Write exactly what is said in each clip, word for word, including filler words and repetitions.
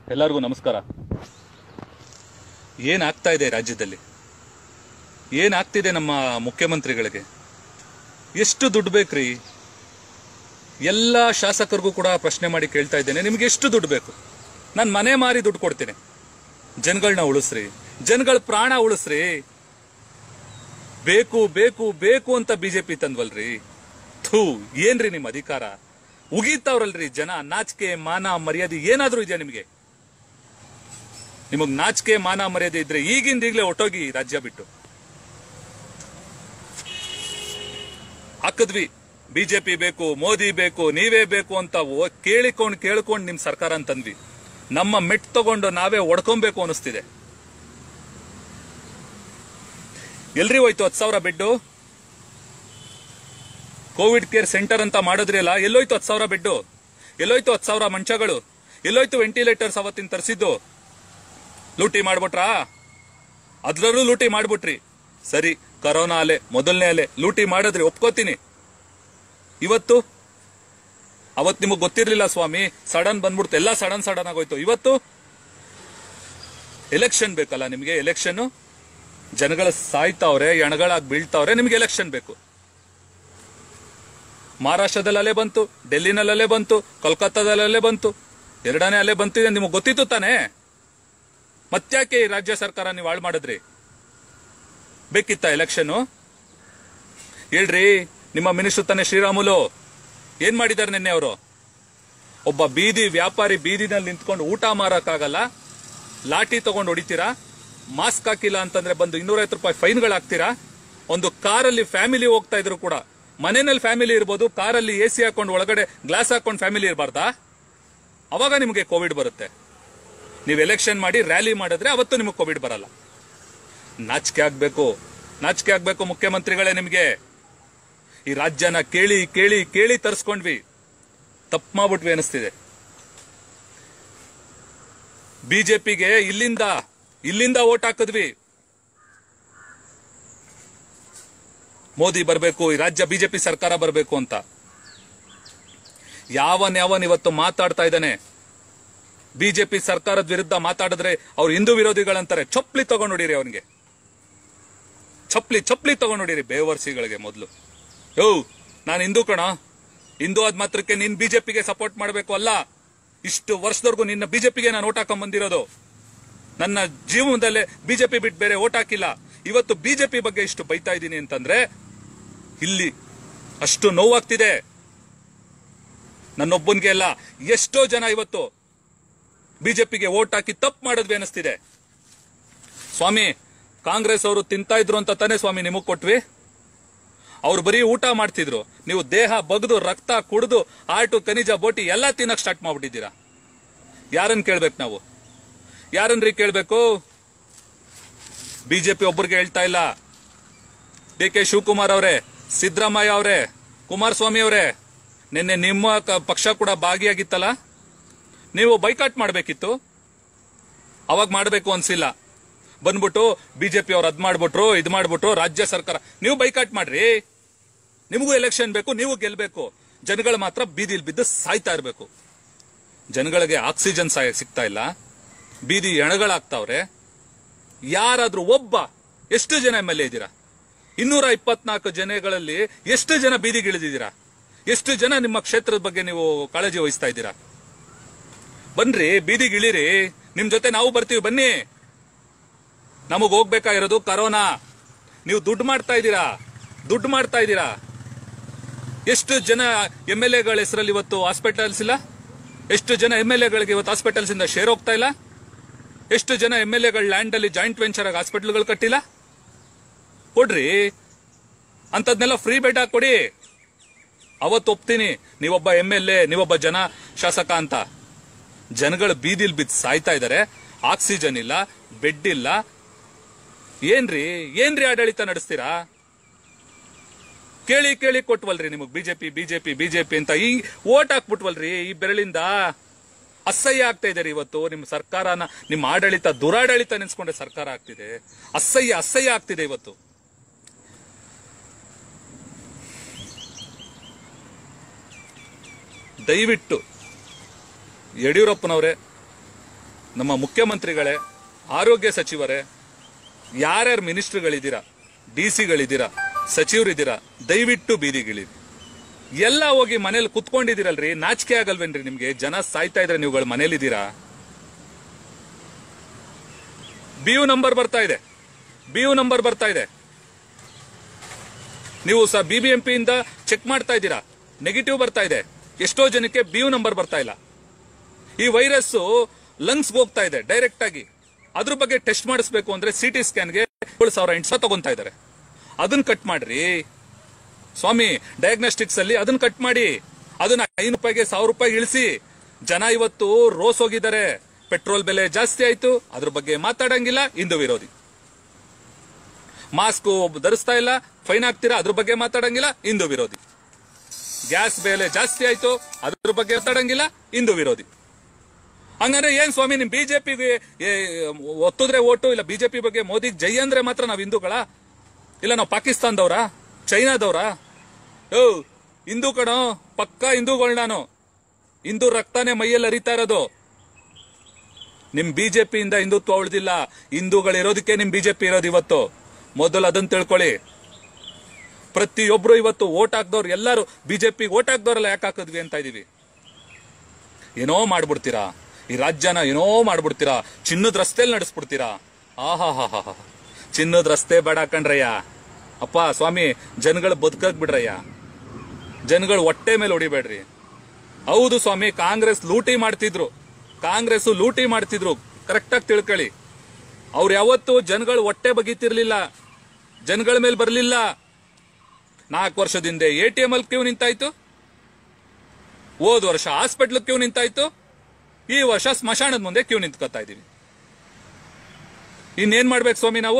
ಎಲ್ಲರಿಗೂ ನಮಸ್ಕಾರ. ಏನಾಗ್ತಾ ಇದೆ ರಾಜ್ಯದಲ್ಲಿ, ಏನಾಗ್ತಿದೆ ನಮ್ಮ ಮುಖ್ಯಮಂತ್ರಿಗಳಿಗೆ? ಎಷ್ಟು ದುಡ್ಡು ಬೇಕ್ರಿ? ಎಲ್ಲ ಶಾಸಕರಿಗೂ ಕೂಡ ಪ್ರಶ್ನೆ ಮಾಡಿ ಕೇಳ್ತಾ ಇದ್ದೇನೆ, ನಿಮ್ಗೆ ಎಷ್ಟು ದುಡ್ಡು ಬೇಕು? ನಾನು ಮನೆ ಮಾರಿ ದುಡ್ಡು ಕೊಡ್ತೇನೆ. ಜನಗಳನ್ನ ಉಳಿಸ್ರಿ, ಜನಗಳ ಪ್ರಾಣ ಉಳಿಸ್ರಿ. ಬೇಕು ಬೇಕು ಬೇಕು ಅಂತ ಬಿಜೆಪಿ ತಂದ್ವಲ್ರಿ. ಥೂ, ಏನ್ರಿ ನಿಮ್ ಅಧಿಕಾರ? ಉಗೀತಾವ್ರಲ್ರಿ ಜನ. ನಾಚಿಕೆ ಮಾನ ಮರ್ಯಾದೆ ಏನಾದ್ರೂ ಇದೆಯಾ ನಿಮಗೆ? ನಿಮಗ್ ನಾಚಿಕೆ ಮಾನ ಮರ್ಯಾದೆ ಇದ್ರೆ ಈಗಿಂದ ಈಗಲೇ ಹೊಟ್ಟೋಗಿ ರಾಜ್ಯ ಬಿಟ್ಟು. ಹಾಕಿದ್ವಿ ಬಿಜೆಪಿ ಬೇಕು, ಮೋದಿ ಬೇಕು, ನೀವೇ ಬೇಕು ಅಂತ ಕೇಳಿಕೊಂಡು ಕೇಳ್ಕೊಂಡು ನಿಮ್ ಸರ್ಕಾರ ಅಂತಂದ್ವಿ. ನಮ್ಮ ಮೆಟ್ ತಗೊಂಡು ನಾವೇ ಒಡ್ಕೊಬೇಕು ಅನಿಸ್ತಿದೆ. ಎಲ್ರಿ ಹೋಯ್ತು ಹತ್ತು ಸಾವಿರ ಬೆಡ್ಡು? ಕೋವಿಡ್ ಕೇರ್ ಸೆಂಟರ್ ಅಂತ ಮಾಡಿದ್ರಿ ಅಲ್ಲ, ಎಲ್ಲೋಯ್ತು ಹತ್ತು ಸಾವಿರ ಬೆಡ್ಡು? ಎಲ್ಲೋಯ್ತು ಹತ್ತು ಸಾವಿರ ಮಂಚಗಳು? ಎಲ್ಲೋಯ್ತು ವೆಂಟಿಲೇಟರ್ಸ್ ಅವತ್ತಿನ ತರಿಸಿದ್ದು? ಲೂಟಿ ಮಾಡ್ಬಿಟ್ರಾ? ಅದ್ರಲ್ಲೂ ಲೂಟಿ ಮಾಡ್ಬಿಟ್ರಿ. ಸರಿ, ಕರೋನಾ ಅಲೆ, ಮೊದಲನೇ ಅಲೆ ಲೂಟಿ ಮಾಡಿದ್ರಿ, ಒಪ್ಕೋತೀನಿ. ಇವತ್ತು ಅವತ್ ನಿಮಗ್ ಗೊತ್ತಿರ್ಲಿಲ್ಲ ಸ್ವಾಮಿ, ಸಡನ್ ಬಂದ್ಬಿಡ್ತು, ಎಲ್ಲ ಸಡನ್ ಸಡನ್ ಆಗೋಯ್ತು. ಇವತ್ತು ಎಲೆಕ್ಷನ್ ಬೇಕಲ್ಲ ನಿಮ್ಗೆ? ಎಲೆಕ್ಷನ್, ಜನಗಳ ಸಾಯ್ತಾವ್ರೆ, ಎಣಗಳಾಗಿ ಬೀಳ್ತಾವ್ರೆ, ನಿಮ್ಗೆ ಎಲೆಕ್ಷನ್ ಬೇಕು. ಮಹಾರಾಷ್ಟ್ರದಲ್ಲಿ ಅಲೆ ಬಂತು, ಡೆಲ್ಲಿನಲ್ಲಿ ಅಲೆ ಬಂತು, ಕೋಲ್ಕತ್ತಾದಲ್ಲಿ ಅಲೆ ಬಂತು, ಎರಡನೇ ಅಲೆ ಬಂತಿದೆ, ನಿಮಗೆ ಗೊತ್ತಿತ್ತು ತಾನೇ? ಮತ್ತ್ಯಾಕೆ ಈ ರಾಜ್ಯ ಸರ್ಕಾರ ನೀವು ಹಾಳು ಮಾಡಿದ್ರಿ? ಬೇಕಿತ್ತ ಎಲೆಕ್ಷನ್? ಹೇಳ್ರಿ, ನಿಮ್ಮ ಮಿನಿಸ್ಟರ್ ತಾನೆ ಶ್ರೀರಾಮುಲು, ಏನ್ ಮಾಡಿದಾರೆ ನಿನ್ನೆ ಅವರು? ಒಬ್ಬ ಬೀದಿ ವ್ಯಾಪಾರಿ ಬೀದಿನಲ್ಲಿ ನಿಂತ್ಕೊಂಡು ಊಟ ಮಾರಕ್ಕಾಗಲ್ಲ, ಲಾಠಿ ತಗೊಂಡು ಹೊಡಿತೀರಾ. ಮಾಸ್ಕ್ ಹಾಕಿಲ್ಲ ಅಂತಂದ್ರೆ ಬಂದು ಇನ್ನೂರೈವತ್ತು ರೂಪಾಯಿ ಫೈನ್ಗಳು ಹಾಕ್ತೀರಾ. ಒಂದು ಕಾರಲ್ಲಿ ಫ್ಯಾಮಿಲಿ ಹೋಗ್ತಾ ಇದ್ರು ಕೂಡ, ಮನೆಯಲ್ಲಿ ಫ್ಯಾಮಿಲಿ ಇರ್ಬೋದು, ಕಾರಲ್ಲಿ ಎ ಸಿ ಹಾಕೊಂಡು ಒಳಗಡೆ ಗ್ಲಾಸ್ ಹಾಕೊಂಡು ಫ್ಯಾಮಿಲಿ ಇರಬಾರ್ದಾ? ಅವಾಗ ನಿಮಗೆ ಕೋವಿಡ್ ಬರುತ್ತೆ. ನೀವು ಎಲೆಕ್ಷನ್ ಮಾಡಿ ರ್ಯಾಲಿ ಮಾಡಿದ್ರೆ ಅವತ್ತು ನಿಮಗೆ ಕೋವಿಡ್ ಬರಲ್ಲ. ನಾಚಿಕೆ ಆಗ್ಬೇಕು, ನಾಚಿಕೆ ಆಗ್ಬೇಕು ಮುಖ್ಯಮಂತ್ರಿಗಳೇ ನಿಮಗೆ. ಈ ರಾಜ್ಯನ ಕೇಳಿ ಕೇಳಿ ಕೇಳಿ ತರಿಸ್ಕೊಂಡ್ವಿ, ತಪ್ಪು ಮಾಡ್ಬಿಟ್ವಿ ಅನಿಸ್ತಿದೆ. ಬಿಜೆಪಿಗೆ ಇಲ್ಲಿಂದ ಇಲ್ಲಿಂದ ಓಟ್ ಹಾಕಿದ್ವಿ. ಮೋದಿ ಬರಬೇಕು, ಈ ರಾಜ್ಯ ಬಿಜೆಪಿ ಸರ್ಕಾರ ಬರಬೇಕು ಅಂತ. ಯಾವನ್ ಯಾವನ್ ಇವತ್ತು ಮಾತಾಡ್ತಾ ಇದ್ದಾನೆ ಬಿಜೆಪಿ ಸರ್ಕಾರದ ವಿರುದ್ಧ ಮಾತಾಡಿದ್ರೆ ಅವ್ರು ಹಿಂದೂ ವಿರೋಧಿಗಳಂತಾರೆ. ಚಪ್ಪಲಿ ತಗೊಂಡು ನೋಡಿರಿ ಅವನಿಗೆ, ಚಪ್ಪಲಿ ಚಪ್ಪಲಿ ತಗೊಂಡು ನೋಡಿರಿ ಬೇವರ್ಸಿಗಳಿಗೆ. ಮೊದಲು ಯೋ, ನಾನು ಹಿಂದೂ ಕಣ, ಹಿಂದೂ ಆದ ಮಾತ್ರಕ್ಕೆ ನೀನ್ ಬಿಜೆಪಿಗೆ ಸಪೋರ್ಟ್ ಮಾಡಬೇಕು ಅಲ್ಲ. ಇಷ್ಟು ವರ್ಷದವರೆಗೂ ನಿನ್ನ ಬಿಜೆಪಿಗೆ ನಾನು ಓಟ್ ಹಾಕೊಂಡ್ ಬಂದಿರೋದು. ನನ್ನ ಜೀವನದಲ್ಲೇ ಬಿಜೆಪಿ ಬಿಟ್ಟು ಬೇರೆ ಓಟ್ ಹಾಕಿಲ್ಲ. ಇವತ್ತು ಬಿಜೆಪಿ ಬಗ್ಗೆ ಇಷ್ಟು ಬೈತಾ ಇದ್ದೀನಿ ಅಂತಂದ್ರೆ ಇಲ್ಲಿ ಅಷ್ಟು ನೋವಾಗ್ತಿದೆ. ನನ್ನೊಬ್ಬನ್ಗೆ ಅಲ್ಲ, ಎಷ್ಟೋ ಜನ ಇವತ್ತು ಬಿಜೆಪಿಗೆ ಓಟ್ ಹಾಕಿ ತಪ್ಪು ಮಾಡಿದ್ವಿ ಅನಿಸ್ತಿದೆ. ಸ್ವಾಮಿ, ಕಾಂಗ್ರೆಸ್ ಅವರು ತಿಂತಾ ಇದ್ರು ಅಂತ ತಾನೇ ಸ್ವಾಮಿ ನಿಮಗ್ ಕೊಟ್ವಿ? ಅವ್ರು ಬರೀ ಊಟ ಮಾಡ್ತಿದ್ರು, ನೀವು ದೇಹ ಬಗ್ದು ರಕ್ತ ಕುಡಿದು ಆಟು ಖನಿಜ ಬೋಟಿ ಎಲ್ಲ ತಿನ್ನಕ್ ಸ್ಟಾರ್ಟ್ ಮಾಡ್ಬಿಟ್ಟಿದ್ದೀರಾ. ಯಾರನ್ನ ಕೇಳ್ಬೇಕು ನಾವು? ಯಾರನ್ರಿ ಕೇಳ್ಬೇಕು? ಬಿಜೆಪಿ ಒಬ್ಬರಿಗೆ ಹೇಳ್ತಾ ಇಲ್ಲ. ಡಿ ಕೆ ಶಿವಕುಮಾರ್ ಅವರೇ, ಸಿದ್ದರಾಮಯ್ಯ ಅವರೇ, ಕುಮಾರಸ್ವಾಮಿ ಅವರೇ, ನಿನ್ನೆ ನಿಮ್ಮ ಪಕ್ಷ ಕೂಡ ಭಾಗಿಯಾಗಿತ್ತಲ್ಲ, ನೀವು ಬೈಕಾಟ್ ಮಾಡಬೇಕಿತ್ತು. ಅವಾಗ ಮಾಡಬೇಕು ಅನ್ಸಿಲ್ಲ. ಬಂದ್ಬಿಟ್ಟು ಬಿಜೆಪಿ ಅವ್ರು ಅದ್ ಮಾಡ್ಬಿಟ್ರು, ಇದ್ ಮಾಡ್ಬಿಟ್ರು, ರಾಜ್ಯ ಸರ್ಕಾರ. ನೀವು ಬೈಕಾಟ್ ಮಾಡ್ರಿ, ನಿಮಗೂ ಎಲೆಕ್ಷನ್ ಬೇಕು, ನೀವು ಗೆಲ್ಬೇಕು. ಜನಗಳು ಮಾತ್ರ ಬೀದಿಲ್ ಬಿದ್ದು ಸಾಯ್ತಾ ಇರ್ಬೇಕು. ಜನಗಳಿಗೆ ಆಕ್ಸಿಜನ್ ಸಿಗ್ತಾ ಇಲ್ಲ, ಬೀದಿ ಎಣಗಳಾಗ್ತಾವ್ರೆ. ಯಾರಾದ್ರೂ ಒಬ್ಬ, ಎಷ್ಟು ಜನ ಎಂ ಎಲ್ ಎ ಇದ್ದೀರಾ? ಇನ್ನೂರ ಇಪ್ಪತ್ನಾಲ್ಕು ಜನಗಳಲ್ಲಿ ಎಷ್ಟು ಜನ ಬೀದಿಗಿಳಿದಿದ್ದೀರಾ? ಎಷ್ಟು ಜನ ನಿಮ್ಮ ಕ್ಷೇತ್ರದ ಬಗ್ಗೆ ನೀವು ಕಾಳಜಿ ವಹಿಸ್ತಾ ಇದ್ದೀರಾ? ಬನ್ರಿ, ಬೀದಿಗಿಳಿರಿ, ನಿಮ್ ಜೊತೆ ನಾವು ಬರ್ತೀವಿ, ಬನ್ನಿ. ನಮಗ್ ಹೋಗ್ಬೇಕಾಗಿರೋದು ಕರೋನಾ. ನೀವು ದುಡ್ಡು ಮಾಡ್ತಾ ಇದ್ದೀರಾ, ದುಡ್ಡು ಮಾಡ್ತಾ ಇದ್ದೀರಾ. ಎಷ್ಟು ಜನ ಎಂ ಎಲ್ ಎಗಳ ಹೆಸರಲ್ಲಿ ಇವತ್ತು ಹಾಸ್ಪಿಟಲ್ಸ್ ಇಲ್ಲ? ಎಷ್ಟು ಜನ ಎಂ ಎಲ್ ಎಗಳಿಗೆ ಇವತ್ತು ಹಾಸ್ಪಿಟಲ್ಸ್ ಇಂದ ಶೇರ್ ಹೋಗ್ತಾ ಇಲ್ಲ? ಎಷ್ಟು ಜನ ಎಂ ಎಲ್ ಎಗಳ ಲ್ಯಾಂಡ್ ಅಲ್ಲಿ ಜಾಯಿಂಟ್ ವೆಂಚರ್ ಆಗಿ ಹಾಸ್ಪಿಟಲ್ಗಳು ಕಟ್ಟಿಲ್ಲ? ಕೊಡ್ರಿ, ಅಂತದ್ನೆಲ್ಲ ಫ್ರೀ ಬೆಡ್ ಹಾಕಿ ಕೊಡಿ. ಅವತ್ತು ಒಪ್ತೀನಿ, ನೀವೊಬ್ಬ ಎಂ ಎಲ್ ಎ, ನೀವೊಬ್ಬ ಜನ ಶಾಸಕ ಅಂತ. ಜನಗಳು ಬೀದಿಲ್ ಬಿದ್ದು ಸಾಯ್ತಾ ಇದಾರೆ, ಆಕ್ಸಿಜನ್ ಇಲ್ಲ, ಬೆಡ್ ಇಲ್ಲ. ಏನ್ರಿ ಏನ್ರಿ ಆಡಳಿತ ನಡೆಸ್ತೀರಾ? ಕೇಳಿ ಕೇಳಿ ಕೊಟ್ವಲ್ರಿ ನಿಮಗ್ ಬಿಜೆಪಿ ಬಿಜೆಪಿ ಬಿಜೆಪಿ ಅಂತ. ಈ ಓಟ್ ಹಾಕ್ಬಿಟ್ವಲ್ರಿ ಈ ಬೆರಳಿಂದ. ಅಸಹ್ಯ ಆಗ್ತಾ ಇದೆ ಇವತ್ತು ನಿಮ್ಮ ಸರ್ಕಾರನ, ನಿಮ್ಮ ಆಡಳಿತ ದುರಾಡಳಿತ ನೆನ್ಸ್ಕೊಂಡೆ ಸರ್ಕಾರ ಆಗ್ತಿದೆ. ಅಸಹ್ಯ ಅಸಹ್ಯ ಆಗ್ತಿದೆ ಇವತ್ತು. ದಯವಿಟ್ಟು ಯಡಿಯೂರಪ್ಪನವರೇ, ನಮ್ಮ ಮುಖ್ಯಮಂತ್ರಿಗಳೇ, ಆರೋಗ್ಯ ಸಚಿವರೇ, ಯಾರ್ಯಾರು ಮಿನಿಸ್ಟರ್ಗಳಿದ್ದೀರಾ, ಡಿ ಸಿಗಳಿದ್ದೀರಾ, ಸಚಿವರಿದ್ದೀರಾ, ದಯವಿಟ್ಟು ಬೀದಿಗಿಳಿರಿ. ಎಲ್ಲ ಹೋಗಿ ಮನೇಲಿ ಕುತ್ಕೊಂಡಿದ್ದೀರಲ್ರಿ, ನಾಚಿಕೆ ಆಗಲ್ವೇನ್ರಿ ನಿಮ್ಗೆ? ಜನ ಸಾಯ್ತಾ ಇದ್ರೆ ನೀವುಗಳು ಮನೇಲಿದ್ದೀರಾ? ಬಿ ಯು ನಂಬರ್ ಬರ್ತಾ ಇದೆ, ಬಿ ಯು ನಂಬರ್ ಬರ್ತಾ ಇದೆ. ನೀವು ಸಹ ಬಿ ಬಿ ಎಂ ಪಿ ಇಂದ ಚೆಕ್ ಮಾಡ್ತಾ ಇದ್ದೀರಾ, ನೆಗೆಟಿವ್ ಬರ್ತಾ ಇದೆ. ಎಷ್ಟೋ ಜನಕ್ಕೆ ಬಿ ಯು ನಂಬರ್ ಬರ್ತಾ ಇಲ್ಲ. ಈ ವೈರಸ್ ಲಂಗ್ಸ್ ಹೋಗ್ತಾ ಇದೆ ಡೈರೆಕ್ಟ್ ಆಗಿ. ಅದ್ರ ಬಗ್ಗೆ ಟೆಸ್ಟ್ ಮಾಡಿಸ್ಬೇಕು ಅಂದ್ರೆ ಸಿಟಿ ಸ್ಕ್ಯಾನ್ಗೆ ಏಳು ಸಾವಿರ ಎಂಟು ಸಾವಿರ ತಗೊಂತಾ ಇದ್ದಾರೆ. ಅದನ್ನ ಕಟ್ ಮಾಡ್ರಿ ಸ್ವಾಮಿ. ಡಯಾಗ್ನೋಸ್ಟಿಕ್ಸ್ ಅಲ್ಲಿ ಅದನ್ನ ಕಟ್ ಮಾಡಿ, ಅದನ್ನ ಐನೂರು ರೂಪಾಯಿಗೆ ಸಾವಿರ ರೂಪಾಯಿ ಇಳಿಸಿ. ಜನ ಇವತ್ತು ರೋಸ್ ಹೋಗಿದ್ದಾರೆ. ಪೆಟ್ರೋಲ್ ಬೆಲೆ ಜಾಸ್ತಿ ಆಯ್ತು, ಅದ್ರ ಬಗ್ಗೆ ಮಾತಾಡಂಗಿಲ್ಲ, ಹಿಂದೂ ವಿರೋಧಿ. ಮಾಸ್ಕ್ ಧರಿಸ್ತಾ ಇಲ್ಲ, ಫೈನ್ ಹಾಕ್ತೀರಾ, ಅದ್ರ ಬಗ್ಗೆ ಮಾತಾಡಂಗಿಲ್ಲ, ಹಿಂದೂ ವಿರೋಧಿ. ಗ್ಯಾಸ್ ಬೆಲೆ ಜಾಸ್ತಿ ಆಯ್ತು, ಅದ್ರ ಬಗ್ಗೆ ಮಾತಾಡಂಗಿಲ್ಲ, ಹಿಂದೂ ವಿರೋಧಿ. ಹಂಗಂದ್ರೆ ಏನ್ ಸ್ವಾಮಿ ನಿಮ್ ಬಿಜೆಪಿಗೆ ಒತ್ತಿದ್ರೆ ಓಟು ಇಲ್ಲ? ಬಿಜೆಪಿ ಬಗ್ಗೆ ಮೋದಿ ಜೈ ಅಂದ್ರೆ ಮಾತ್ರ ನಾವ್ ಹಿಂದೂಗಳ? ಇಲ್ಲ ನಾವು ಪಾಕಿಸ್ತಾನದವ್ರ, ಚೈನಾದವ್ರ? ಓ ಹಿಂದೂ ಕಣೋ, ಪಕ್ಕಾ ಹಿಂದೂಗಳು ನಾನು. ಹಿಂದೂ ರಕ್ತಾನೆ ಮೈಯಲ್ಲಿ ಹರಿತಾ ಇರೋದು. ನಿಮ್ ಬಿಜೆಪಿಯಿಂದ ಹಿಂದುತ್ವ ಉಳಿದಿಲ್ಲ. ಹಿಂದೂಗಳು ಇರೋದಕ್ಕೆ ನಿಮ್ ಬಿಜೆಪಿ ಇರೋದು ಇವತ್ತು. ಮೊದಲು ಅದನ್ನ ತಿಳ್ಕೊಳ್ಳಿ. ಪ್ರತಿಯೊಬ್ರು ಇವತ್ತು ಓಟ್ ಹಾಕ್ದವ್ರು ಎಲ್ಲರೂ ಬಿಜೆಪಿ ಓಟ್ ಹಾಕ್ದವ್ರೆಲ್ಲ ಯಾಕೆ ಹಾಕಿದ್ವಿ ಅಂತ ಇದೀವಿ. ಏನೋ ಮಾಡ್ಬಿಡ್ತೀರಾ, ಈ ರಾಜ್ಯನ ಏನೋ ಮಾಡ್ಬಿಡ್ತೀರಾ, ಚಿನ್ನದ ರಸ್ತೆಯಲ್ಲಿ ನಡೆಸ್ಬಿಡ್ತೀರಾ. ಆಹಾ ಹಾ ಹಾ ಹಾ ಚಿನ್ನದ ರಸ್ತೆ ಬೇಡ ಕಣ್ರಯ್ಯ. ಅಪ್ಪ ಸ್ವಾಮಿ, ಜನಗಳು ಬದುಕಕ್ ಬಿಡ್ರಯ್ಯ, ಜನಗಳು ಹೊಟ್ಟೆ ಮೇಲೆ ಹೊಡಿಬೇಡ್ರಿ. ಹೌದು ಸ್ವಾಮಿ, ಕಾಂಗ್ರೆಸ್ ಲೂಟಿ ಮಾಡ್ತಿದ್ರು, ಕಾಂಗ್ರೆಸ್ ಲೂಟಿ ಮಾಡ್ತಿದ್ರು, ಕರೆಕ್ಟಾಗಿ ತಿಳ್ಕೊಳ್ಳಿ. ಅವ್ರು ಯಾವತ್ತು ಜನಗಳು ಹೊಟ್ಟೆ ಬಗೀತಿರ್ಲಿಲ್ಲ, ಜನಗಳ ಮೇಲೆ ಬರ್ಲಿಲ್ಲ. ನಾಲ್ಕು ವರ್ಷದಿಂದ ಎ ಟಿ ಎಂ ಅಲ್ಲಿ ಕ್ಯೂ ನಿಂತಾಯ್ತು, ಹೋದ್ ವರ್ಷ ಹಾಸ್ಪಿಟ್ಲ್ ಕ್ಯೂ ನಿಂತಾಯ್ತು, ಈ ವರ್ಷ ಸ್ಮಶಾನದ ಮುಂದೆ ಕ್ಯೂ ನಿಂತ್ಕೊತಾ ಇದೀವಿ. ಇನ್ನೇನ್ ಮಾಡ್ಬೇಕು ಸ್ವಾಮಿ ನಾವು?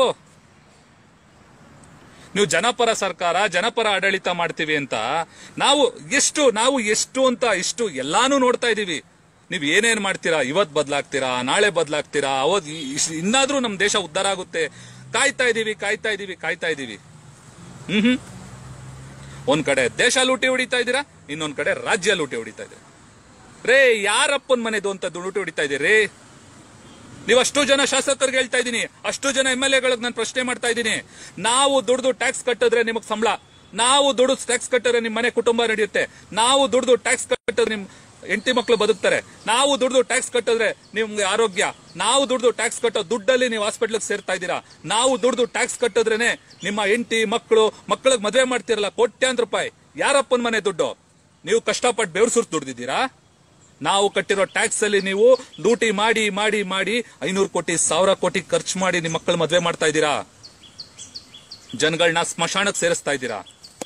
ನೀವು ಜನಪರ ಸರ್ಕಾರ, ಜನಪರ ಆಡಳಿತ ಮಾಡ್ತೀವಿ ಅಂತ ನಾವು ಎಷ್ಟು ನಾವು ಎಷ್ಟು ಅಂತ ಇಷ್ಟು ಎಲ್ಲಾನು ನೋಡ್ತಾ ಇದೀವಿ. ನೀವ್ ಏನೇನ್ ಮಾಡ್ತೀರಾ, ಇವತ್ ಬದಲಾಗ್ತೀರಾ, ನಾಳೆ ಬದಲಾಗ್ತೀರಾ, ಅವತ್ ಇನ್ನಾದ್ರೂ ನಮ್ ದೇಶ ಉದ್ಧಾರ ಆಗುತ್ತೆ. ಕಾಯ್ತಾ ಇದೀವಿ ಕಾಯ್ತಾ ಇದೀವಿ ಕಾಯ್ತಾ ಇದೀವಿ ಹ್ಮ್ ಹ್ಮ್ ಒಂದ್ ಕಡೆ ದೇಶ ಲೂಟಿ ಹೊಡಿತಾ ಇದ್ದೀರಾ, ಇನ್ನೊಂದ್ ಕಡೆ ರಾಜ್ಯ ಲೂಟಿ ಹೊಡಿತಾ ಇದ್ದೀರಾ. ರೇ ಯಾರಪ್ಪನ್ ಮನೆದು ಅಂತ ಲೂಟಿ ಹೊಡಿತಾ ಇದೀರಿ ನೀವು? ಅಷ್ಟು ಜನ ಶಾಸಕರಿಗೆ ಹೇಳ್ತಾ ಇದ್ದೀನಿ, ಅಷ್ಟು ಜನ ಎಂ ಎಲ್ ಎಗಳಿಗೆ ನಾನು ಪ್ರಶ್ನೆ ಮಾಡ್ತಾ ಇದ್ದೀನಿ. ನಾವು ದುಡ್ದು ಟ್ಯಾಕ್ಸ್ ಕಟ್ಟಿದ್ರೆ ನಿಮಗ್ ಸಂಬಳ, ನಾವು ದುಡ್ಡು ಟ್ಯಾಕ್ಸ್ ಕಟ್ಟಿದ್ರೆ ನಿಮ್ ಮನೆ ಕುಟುಂಬ ನಡೆಯುತ್ತೆ, ನಾವು ದುಡ್ದು ಟ್ಯಾಕ್ಸ್ ಕಟ್ಟಿದ್ರೆ ನಿಮ್ ಹೆಂಡತಿ ಮಕ್ಕಳು ಬದುಕ್ತಾರೆ, ನಾವು ದುಡ್ದು ಟ್ಯಾಕ್ಸ್ ಕಟ್ಟಿದ್ರೆ ನಿಮ್ಗೆ ಆರೋಗ್ಯ, ನಾವು ದುಡ್ದು ಟ್ಯಾಕ್ಸ್ ಕಟ್ಟೋ ದುಡ್ಡಲ್ಲಿ ನೀವು ಹಾಸ್ಪಿಟ್ಲಿಗೆ ಸೇರ್ತಾ ಇದ್ದೀರಾ, ನಾವು ದುಡ್ದು ಟ್ಯಾಕ್ಸ್ ಕಟ್ಟಿದ್ರೇನೆ ನಿಮ್ಮ ಹೆಂಡತಿ ಮಕ್ಕಳು ಮಕ್ಕಳಿಗೆ ಮದುವೆ ಮಾಡ್ತಿರಲ್ಲ ಕೋಟ್ಯಾಂತರ ರೂಪಾಯಿ. ಯಾರಪ್ಪನ ಮನೆ ದುಡ್ಡು? ನೀವು ಕಷ್ಟಪಟ್ಟು ಬೆವರು ಸುರ್ತು ದುಡ್ದಿದ್ದೀರಾ. ನಾವು ಕಟ್ಟಿರೋ ಟ್ಯಾಕ್ಸ್ ಅಲ್ಲಿ ನೀವು ಲೂಟಿ ಮಾಡಿ ಮಾಡಿ ಮಾಡಿ ಐನೂರು ಕೋಟಿ ಸಾವಿರ ಕೋಟಿ ಖರ್ಚು ಮಾಡಿ ನಿಮ್ಮ ಮಕ್ಕಳು ಮದುವೆ ಮಾಡ್ತಾ ಇದ್ದೀರಾ, ಜನಗಳನ್ನ ಸ್ಮಶಾನಕ್ಕೆ ಸೇರಿಸ್ತಾ ಇದ್ದೀರಾ.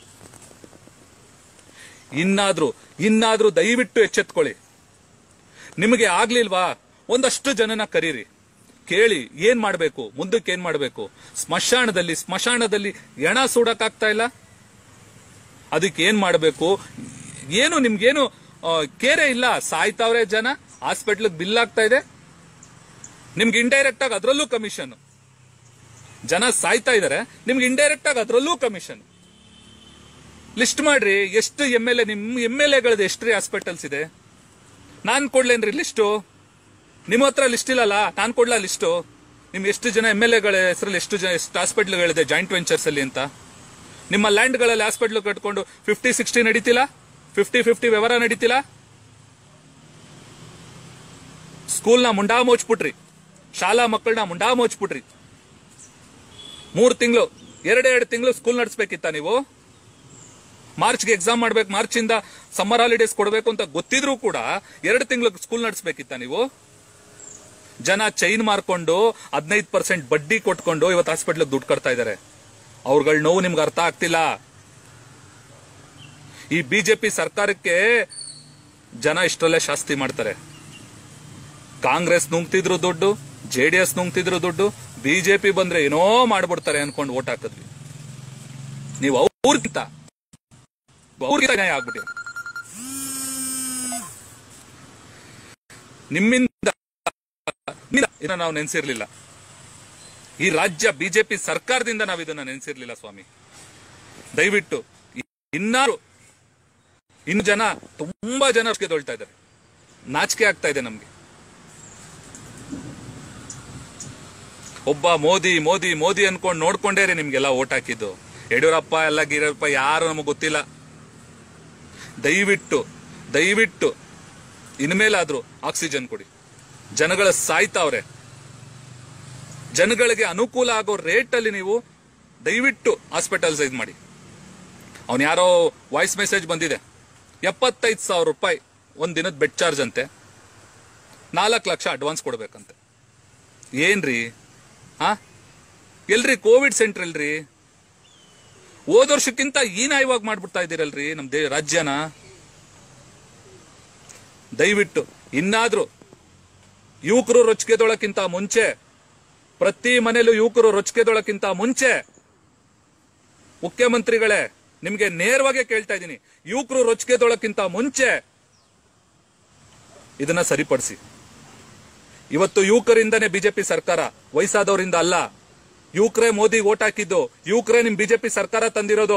ಇನ್ನಾದ್ರೂ ಇನ್ನಾದ್ರೂ ದಯವಿಟ್ಟು ಎಚ್ಚೆತ್ಕೊಳ್ಳಿ. ನಿಮಗೆ ಆಗ್ಲಿಲ್ವಾ, ಒಂದಷ್ಟು ಜನನ ಕರೀರಿ, ಕೇಳಿ ಏನ್ ಮಾಡ್ಬೇಕು, ಮುಂದಕ್ಕೆ ಏನ್ ಮಾಡ್ಬೇಕು. ಸ್ಮಶಾನದಲ್ಲಿ ಸ್ಮಶಾನದಲ್ಲಿ ಹೆಣ ಸುಡಕ್ಕಾಗ್ತಾ ಇಲ್ಲ, ಅದಕ್ಕೆ ಏನ್ ಮಾಡ್ಬೇಕು, ಏನು ನಿಮ್ಗೇನು ಕೇರೆ ಇಲ್ಲ. ಸಾಯ್ತಾವ್ರೆ ಜನ, ಹಾಸ್ಪಿಟ್ಲಿಗೆ ಬಿಲ್ ಆಗ್ತಾ ಇದೆ, ನಿಮ್ಗೆ ಇಂಡೈರೆಕ್ಟ್ ಆಗಿ ಅದರಲ್ಲೂ ಕಮಿಷನ್. ಜನ ಸಾಯ್ತಾ ಇದಾರೆ, ನಿಮ್ಗೆ ಇಂಡೈರೆಕ್ಟ್ ಆಗಿ ಅದರಲ್ಲೂ ಕಮಿಷನ್. ಲಿಸ್ಟ್ ಮಾಡ್ರಿ, ಎಷ್ಟು ಎಂ ಎಲ್ ಎ ನಿಮ್ ಎಂ ಎಲ್ ಎಗಳದ್ದು ಎಷ್ಟು ರೀ ಹಾಸ್ಪಿಟಲ್ಸ್ ಇದೆ? ನಾನ್ ಕೊಡ್ಲೇನ್ರಿ ಲಿಸ್ಟು? ನಿಮ್ಮ ಹತ್ರ ಲಿಸ್ಟ್ ಇಲ್ಲಲ್ಲ, ನಾನ್ ಕೊಡ್ಲಾ ಲಿಸ್ಟು? ನಿಮ್ ಎಷ್ಟು ಜನ ಎಂ ಎಲ್ ಎಗಳ ಹೆಸರಲ್ಲಿ ಎಷ್ಟು ಜನ ಎಷ್ಟು ಹಾಸ್ಪಿಟ್ಲ್ಗಳಿದೆ ಜಾಯಿಂಟ್ ವೆಂಚರ್ಸ್ ಅಲ್ಲಿ ಅಂತ? ನಿಮ್ಮ ಲ್ಯಾಂಡ್ಗಳಲ್ಲಿ ಹಾಸ್ಪಿಟ್ಲ್ ಕಟ್ಕೊಂಡು ಫಿಫ್ಟಿ ಸಿಕ್ಸ್ಟಿ ನಡೀತಿಲ್ಲ, ಫಿಫ್ಟಿ ಫಿಫ್ಟಿ ವ್ಯವಹಾರ ನಡೀತಿಲ್ಲ. ಸ್ಕೂಲ್ನ ಮುಂಡಾ ಮೋಚ್ಬಿಟ್ರಿ, ಶಾಲಾ ಮಕ್ಕಳನ್ನ ಮುಂಡಾ ಮೋಚ್ಬಿಟ್ರಿ. ಮೂರ್ ತಿಂಗಳು ಎರಡೆರಡು ತಿಂಗಳು ಸ್ಕೂಲ್ ನಡೆಸಬೇಕಿತ್ತ ನೀವು? ಮಾರ್ಚ್ಗೆ ಎಕ್ಸಾಮ್ ಮಾಡ್ಬೇಕು, ಮಾರ್ಚ್ ಇಂದ ಸಮ್ಮರ್ ಹಾಲಿಡೇಸ್ ಕೊಡಬೇಕು ಅಂತ ಗೊತ್ತಿದ್ರು ಕೂಡ ಎರಡು ತಿಂಗಳು ಸ್ಕೂಲ್ ನಡೆಸಬೇಕಿತ್ತ ನೀವು? ಜನ ಚೈನ್ ಮಾರ್ಕೊಂಡು ಹದಿನೈದು ಪರ್ಸೆಂಟ್ ಬಡ್ಡಿ ಕೊಟ್ಕೊಂಡು ಇವತ್ತು ಹಾಸ್ಪಿಟ್ಲಿಗೆ ದುಡ್ಡು ಕಟ್ತಾ ಇದ್ದಾರೆ. ಅವ್ರಗಳ ನೋವು ನಿಮ್ಗೆ ಅರ್ಥ ಆಗ್ತಿಲ್ಲ. ಈ ಬಿಜೆಪಿ ಸರ್ಕಾರಕ್ಕೆ ಜನ ಇಷ್ಟರಲ್ಲೇ ಶಾಸ್ತಿ ಮಾಡ್ತಾರೆ. ಕಾಂಗ್ರೆಸ್ ನುಂಗ್ತಿದ್ರು ದುಡ್ಡು, ಜೆಡಿಎಸ್ ನುಂಗ್ತಿದ್ರು ದುಡ್ಡು, ಬಿಜೆಪಿ ಬಂದ್ರೆ ಏನೋ ಮಾಡ್ಬಿಡ್ತಾರೆ ಅನ್ಕೊಂಡು ಓಟ್ ಹಾಕಿದ್ವಿ. ನೀವು ಅವ್ರಿಗಿಂತ ಅವ್ರಿಗೆ ನ್ಯಾಯ ಆಗ್ಬಿಟ್ಟಿದೆ. ನಿಮ್ಮಿಂದ ಇದನ್ನ ನಾವು ನೆನೆಸಿರ್ಲಿಲ್ಲ. ಈ ರಾಜ್ಯ ಬಿಜೆಪಿ ಸರ್ಕಾರದಿಂದ ನಾವು ಇದನ್ನ ನೆನೆಸಿರ್ಲಿಲ್ಲ ಸ್ವಾಮಿ. ದಯವಿಟ್ಟು ಇನ್ನಾರು ಇನ್ನು ಜನ ತುಂಬಾ ಜನ ತೊಳ್ತಾ ಇದ್ದಾರೆ. ನಾಚಿಕೆ ಆಗ್ತಾ ಇದೆ ನಮ್ಗೆ. ಒಬ್ಬ ಮೋದಿ ಮೋದಿ ಮೋದಿ ಅನ್ಕೊಂಡು ನೋಡ್ಕೊಂಡೇ ರೀ ನಿಮ್ಗೆಲ್ಲ ಓಟ್ ಹಾಕಿದ್ದು. ಯಡಿಯೂರಪ್ಪ ಎಲ್ಲ ಗಿರಪ್ಪ ಯಾರು ನಮಗೆ ಗೊತ್ತಿಲ್ಲ. ದಯವಿಟ್ಟು ದಯವಿಟ್ಟು ಇನ್ಮೇಲಾದ್ರೂ ಆಕ್ಸಿಜನ್ ಕೊಡಿ. ಜನಗಳ ಸಾಯ್ತಾವ್ರೆ. ಜನಗಳಿಗೆ ಅನುಕೂಲ ಆಗೋ ರೇಟ್ ಅಲ್ಲಿ ನೀವು ದಯವಿಟ್ಟು ಹಾಸ್ಪಿಟಲ್ಸ್ ಇದು ಮಾಡಿ. ಅವನ್ ಯಾರೋ ವಾಯ್ಸ್ ಮೆಸೇಜ್ ಬಂದಿದೆ, ಎಪ್ಪತ್ತೈದು ಸಾವಿರ ರೂಪಾಯಿ ಒಂದ್ ದಿನದ ಬೆಡ್ ಚಾರ್ಜ್ ಅಂತೆ, ನಾಲ್ಕು ಲಕ್ಷ ಅಡ್ವಾನ್ಸ್ ಕೊಡ್ಬೇಕಂತೆ. ಏನ್ರಿ ಹಾ ಎಲ್ರಿ ಕೋವಿಡ್ ಸೆಂಟರ್ ಎಲ್ರಿ? ಹೋದ ವರ್ಷಕ್ಕಿಂತ ಹೀನಾಯವಾಗಿ ಮಾಡ್ಬಿಡ್ತಾ ಇದ್ದೀರಲ್ರಿ ನಮ್ ದೇ ರಾಜ್ಯನ. ದಯವಿಟ್ಟು ಇನ್ನಾದ್ರೂ ಯುವಕರು ರೊಚ್ಚಿಗೆದೊಳಕ್ಕಿಂತ ಮುಂಚೆ, ಪ್ರತಿ ಮನೇಲೂ ಯುವಕರು ರೊಚ್ಚಿಗೆದೊಳಕ್ಕಿಂತ ಮುಂಚೆ ಮುಖ್ಯಮಂತ್ರಿಗಳೇ ನಿಮ್ಗೆ ನೇರವಾಗಿ ಕೇಳ್ತಾ ಇದ್ದೀನಿ, ಯುವಕರು ರೊಚ್ಚಿಗೆದೊಳಕ್ಕಿಂತ ಮುಂಚೆ ಇದನ್ನ ಸರಿಪಡಿಸಿ. ಇವತ್ತು ಯುವಕರಿಂದನೇ ಬಿಜೆಪಿ ಸರ್ಕಾರ, ವಯಸ್ಸಾದವರಿಂದ ಅಲ್ಲ. ಯುವಕರೇ ಮೋದಿ ಓಟ್ ಹಾಕಿದ್ದು, ಯುವಕರೇ ನಿಮ್ ಬಿಜೆಪಿ ಸರ್ಕಾರ ತಂದಿರೋದು.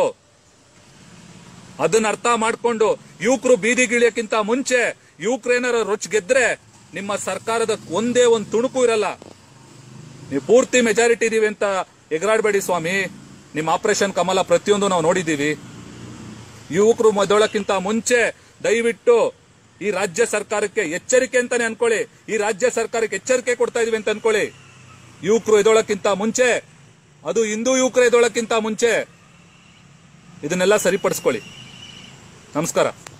ಅದನ್ನ ಅರ್ಥ ಮಾಡ್ಕೊಂಡು ಯುವಕರು ಬೀದಿಗಿಳಿಯಕ್ಕಿಂತ ಮುಂಚೆ ಯುವಕರೇನಾರ ರೊಚ್ಚ ಗೆದ್ರೆ ನಿಮ್ಮ ಸರ್ಕಾರದ ಒಂದೇ ಒಂದು ತುಣುಕು ಇರಲ್ಲ. ನೀವು ಪೂರ್ತಿ ಮೆಜಾರಿಟಿ ಇದೀವಿ ಅಂತ ಎಗರಾಡಬೇಡಿ ಸ್ವಾಮಿ. ನಿಮ್ಮ ಆಪರೇಷನ್ ಕಮಲ ಪ್ರತಿಯೊಂದು ನಾವು ನೋಡಿದ್ದೀವಿ. ಯುವಕರು ಮೊದಲಕ್ಕಿಂತ ಮುಂಚೆ ದಯವಿಟ್ಟು ಈ ರಾಜ್ಯ ಸರ್ಕಾರಕ್ಕೆ ಎಚ್ಚರಿಕೆ ಅಂತಾನೆ ಅನ್ಕೊಳ್ಳಿ. ಈ ರಾಜ್ಯ ಸರ್ಕಾರಕ್ಕೆ ಎಚ್ಚರಿಕೆ ಕೊಡ್ತಾ ಇದೀವಿ ಅಂತ ಅನ್ಕೊಳ್ಳಿ. ಯುವಕರು ಎದೊಳಕ್ಕಿಂತ ಮುಂಚೆ, ಅದು ಹಿಂದೂ ಯುವಕರು ಎದೊಳಕ್ಕಿಂತ ಮುಂಚೆ ಇದನ್ನೆಲ್ಲ ಸರಿಪಡಿಸ್ಕೊಳ್ಳಿ. ನಮಸ್ಕಾರ.